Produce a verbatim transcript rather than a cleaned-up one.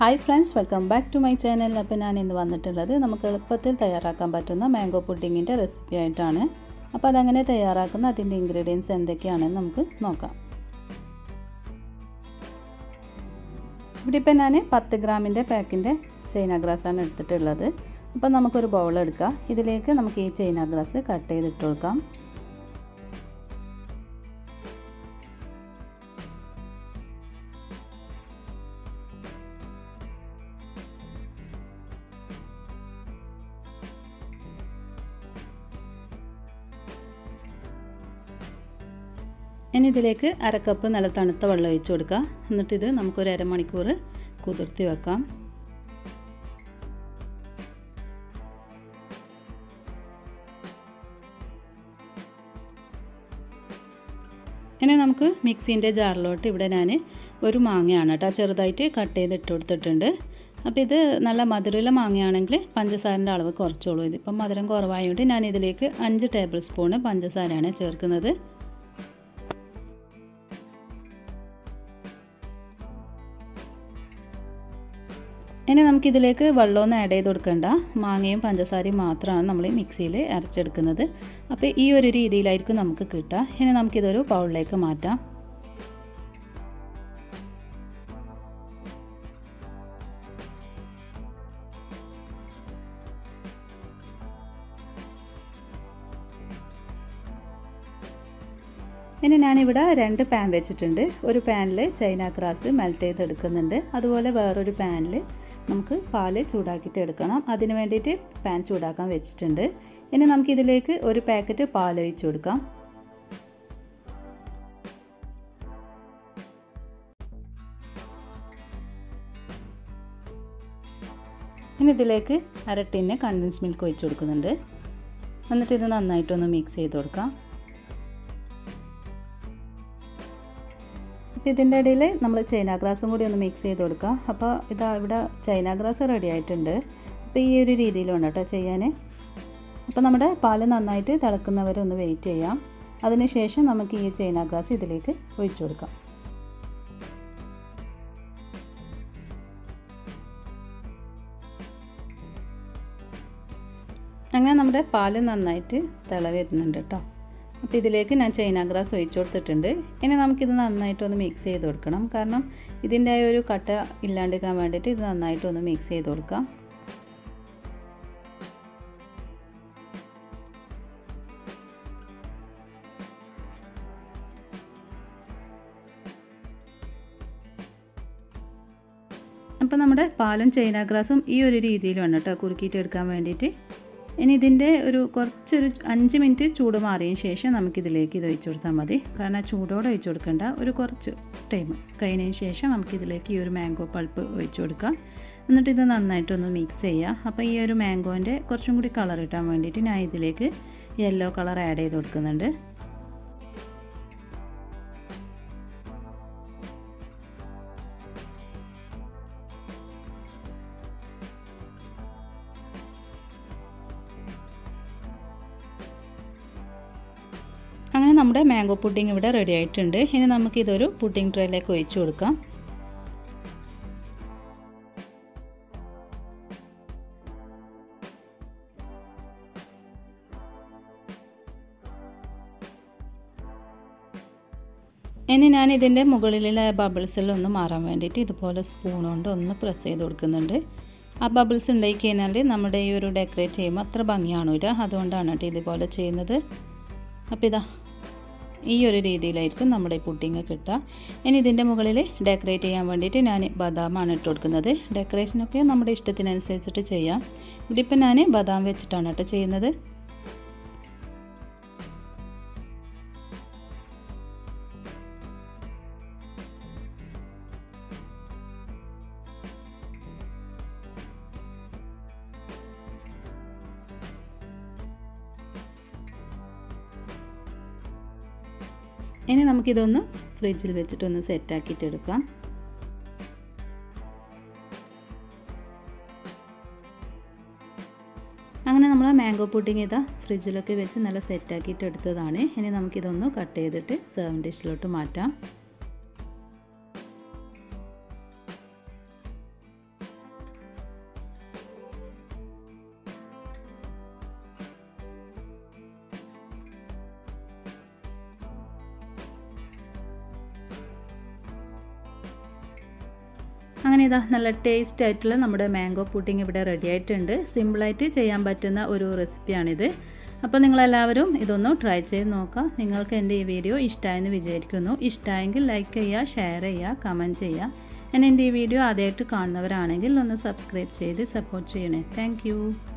Hi friends, welcome back to my channel. അപ്പോൾ ഞാൻ ഇന്ന് വന്നിട്ടുള്ളത് നമുക്ക് എളുപ്പത്തിൽ തയ്യാറാക്കാൻ പറ്റുന്ന മാംഗോ പുഡിങ്ങിന്റെ റെസിപ്പി ആയിട്ടാണ്. അപ്പോൾ അതെങ്ങനെ തയ്യാറാക്കുന്ന അതിന്റെ ഇൻഗ്രീഡിയൻസ് എന്തൊക്കെയാണെന്ന് നമുക്ക് നോക്കാം. ഇവിടെ ഇപ്പോൾ ഞാൻ പത്ത് ഗ്രാമിന്റെ പാക്കിന്റെ ചൈന ഗ്രാസ് ആണ് എടുത്തിട്ടുള്ളത്. അപ്പോൾ നമുക്ക് ഒരു ബൗൾ എടുക്കാം. ഇതിലേക്ക് നമുക്ക് ഈ ചൈന ഗ്രാസ് കട്ട് ചെയ്തിട്ട് കൊടുക്കാം. ഇനി ഇതിലേക്ക് അര കപ്പ് നല്ല തണുത്ത വെള്ളം ഒഴിച്ചു കൊടുക്കുക. എന്നിട്ട് ഇത് നമുക്കൊരു അരമണിക്കൂർ കുതിർത്തി വെക്കാം. ഇനി നമുക്ക് മിക്സിൻ്റെ ജാറിലോട്ട് ഇവിടെ ഞാൻ ഒരു മാങ്ങയാണ് കേട്ടോ ചെറുതായിട്ട് കട്ട് ചെയ്ത് ഇട്ട് കൊടുത്തിട്ടുണ്ട്. അപ്പോൾ ഇത് നല്ല മധുരമുള്ള മാങ്ങയാണെങ്കിൽ പഞ്ചസാരൻ്റെ അളവ് കുറച്ചോളൂ. ഇതിപ്പം മധുരം കുറവായതുകൊണ്ട് ഞാൻ ഇതിലേക്ക് അഞ്ച് ടേബിൾ സ്പൂണ് പഞ്ചസാരയാണ് ചേർക്കുന്നത്. ഇനി നമുക്കിതിലേക്ക് വെള്ളമൊന്നും ആഡ് ചെയ്ത് കൊടുക്കണ്ട. മാങ്ങയും പഞ്ചസാരയും മാത്രമാണ് നമ്മൾ മിക്സിയിൽ അരച്ചെടുക്കുന്നത്. അപ്പോൾ ഈ ഒരു രീതിയിലായിരിക്കും നമുക്ക് കിട്ടുക. ഇനി നമുക്കിതൊരു ബൗളിലേക്ക് മാറ്റാം. ഇനി ഞാനിവിടെ രണ്ട് പാൻ വെച്ചിട്ടുണ്ട്. ഒരു പാനിൽ ചൈന ഗ്രാസ് മെൽറ്റ് ചെയ്തെടുക്കുന്നുണ്ട്. അതുപോലെ വേറൊരു പാനിൽ നമുക്ക് പാൽ ചൂടാക്കിയിട്ട് എടുക്കണം. അതിന് വേണ്ടിയിട്ട് പാൻ ചൂടാക്കാൻ വെച്ചിട്ടുണ്ട്. ഇനി നമുക്കിതിലേക്ക് ഒരു പാക്കറ്റ് പാൽ ഒഴിച്ച് കൊടുക്കാം. ഇനി ഇതിലേക്ക് അര ടിന്ന് കണ്ടൻസ് മിൽക്ക് ഒഴിച്ച് കൊടുക്കുന്നുണ്ട്. എന്നിട്ട് ഇത് നന്നായിട്ടൊന്ന് മിക്സ് ചെയ്ത് കൊടുക്കാം. അപ്പോൾ ഇതിൻ്റെ ഇടയിൽ നമ്മൾ ചൈന ഗ്രാസും കൂടി ഒന്ന് മിക്സ് ചെയ്ത് കൊടുക്കുക. അപ്പോൾ ഇതാ ഇവിടെ ചൈന ഗ്രാസ് റെഡി ആയിട്ടുണ്ട്. അപ്പോൾ ഈ ഒരു രീതിയിൽ വേണം കേട്ടോ ചെയ്യാൻ. അപ്പോൾ നമ്മുടെ പാല് നന്നായിട്ട് തിളക്കുന്നവരെ ഒന്ന് വെയിറ്റ് ചെയ്യാം. അതിനുശേഷം നമുക്ക് ഈ ചൈന ഗ്രാസ് ഇതിലേക്ക് ഒഴിച്ചു കൊടുക്കാം. അങ്ങനെ നമ്മുടെ പാല് നന്നായിട്ട് തിള വരുന്നുണ്ട് കേട്ടോ. അപ്പോൾ ഇതിലേക്ക് ഞാൻ ചൈന ഗ്രാസ് ഒഴിച്ചു കൊടുത്തിട്ടുണ്ട്. ഇനി നമുക്കിത് നന്നായിട്ടൊന്ന് മിക്സ് ചെയ്ത് കൊടുക്കണം. കാരണം ഇതിൻ്റെ ഒരു കട്ട ഇല്ലാണ്ടിരിക്കാൻ വേണ്ടിയിട്ട് ഇത് നന്നായിട്ടൊന്ന് മിക്സ് ചെയ്ത് കൊടുക്കാം. അപ്പോൾ നമ്മുടെ പാലും ചൈന ഗ്രാസും ഈ ഒരു രീതിയിലാണ് കേട്ടോ കുറുക്കിയിട്ട് എടുക്കാൻ വേണ്ടിയിട്ട്. ഇനി ഇതിൻ്റെ ഒരു കുറച്ചൊരു അഞ്ച് മിനിറ്റ് ചൂട് മാറിയതിന് ശേഷം നമുക്കിതിലേക്ക് ഇത് ഒഴിച്ചു കൊടുത്താൽ മതി. കാരണം ചൂടോടെ ഒഴിച്ചു കൊടുക്കേണ്ട. ഒരു കുറച്ച് ടൈം കഴിഞ്ഞതിന് ശേഷം നമുക്കിതിലേക്ക് ഈ ഒരു മാംഗോ പൾപ്പ് ഒഴിച്ചു കൊടുക്കാം. എന്നിട്ട് ഇത് നന്നായിട്ടൊന്ന് മിക്സ് ചെയ്യുക. അപ്പോൾ ഈ ഒരു മാംഗോൻ്റെ കുറച്ചും കൂടി കളർ കിട്ടാൻ വേണ്ടിയിട്ട് ഞാൻ ഇതിലേക്ക് യെല്ലോ കളർ ആഡ് ചെയ്ത് കൊടുക്കുന്നുണ്ട്. അങ്ങനെ നമ്മുടെ മാംഗോ പുഡിംഗ് ഇവിടെ റെഡി ആയിട്ടുണ്ട്. ഇനി നമുക്കിതൊരു പുഡിംഗ് ട്രേയിലേക്ക് ഒഴിച്ചു കൊടുക്കാം. ഇനി ഞാൻ ഇതിൻ്റെ മുകളിലെ ബബിൾസെല്ലാം ഒന്ന് മാറാൻ വേണ്ടിയിട്ട് ഇതുപോലെ സ്പൂൺ കൊണ്ട് ഒന്ന് പ്രസ് ചെയ്ത് കൊടുക്കുന്നുണ്ട്. ആ ബബിൾസ് ഉണ്ടായി കഴിഞ്ഞാൽ നമ്മുടെ ഈ ഒരു ഡെക്കറേറ്റ് ചെയ്യുമ്പോൾ അത്ര ഭംഗിയാണില്ല. അതുകൊണ്ടാണ് കേട്ടോ ഇതുപോലെ ചെയ്യുന്നത്. അപ്പോൾ ഇതാ ഈ ഒരു രീതിയിലായിരിക്കും നമ്മുടെ ഈ പുഡിംഗ് കിട്ടുക. ഇനി ഇതിൻ്റെ മുകളിൽ ഡെക്കറേറ്റ് ചെയ്യാൻ വേണ്ടിയിട്ട് ഞാൻ ബദാമാണ് ഇട്ട് കൊടുക്കുന്നത്. ഡെക്കറേഷനൊക്കെ നമ്മുടെ ഇഷ്ടത്തിനനുസരിച്ചിട്ട് ചെയ്യാം. ഇവിടെ ഇപ്പം ഞാൻ ബദാം വെച്ചിട്ടാണ് കേട്ടോ ചെയ്യുന്നത്. ഇനി നമുക്കിതൊന്ന് ഫ്രിഡ്ജിൽ വെച്ചിട്ടൊന്ന് സെറ്റാക്കിയിട്ട് എടുക്കാം. അങ്ങനെ നമ്മൾ മാംഗോ പുഡിംഗ് ഇതാ ഫ്രിഡ്ജിലൊക്കെ വെച്ച് നല്ല സെറ്റാക്കിയിട്ട് എടുത്തതാണ്. ഇനി നമുക്കിതൊന്ന് കട്ട് ചെയ്തിട്ട് സെർവിങ് ഡിഷിലോട്ട് മാറ്റാം. അങ്ങനെ ഇതാ നല്ല ടേസ്റ്റ് ആയിട്ടുള്ള നമ്മുടെ മാംഗോ പുഡിംഗ് ഇവിടെ റെഡി ആയിട്ടുണ്ട്. സിമ്പിളായിട്ട് ചെയ്യാൻ പറ്റുന്ന ഒരു റെസിപ്പിയാണിത്. അപ്പോൾ നിങ്ങളെല്ലാവരും ഇതൊന്ന് ട്രൈ ചെയ്ത് നോക്കുക. നിങ്ങൾക്ക് എൻ്റെ ഈ വീഡിയോ ഇഷ്ടമായെന്ന് വിചാരിക്കുന്നു. ഇഷ്ടമായെങ്കിൽ ലൈക്ക് ചെയ്യുക, ഷെയർ ചെയ്യുക, കമൻറ്റ് ചെയ്യുക. എന്നെ എൻ്റെ ഈ വീഡിയോ ആദ്യമായിട്ട് കാണുന്നവരാണെങ്കിൽ ഒന്ന് സബ്സ്ക്രൈബ് ചെയ്ത് സപ്പോർട്ട് ചെയ്യണേ. താങ്ക്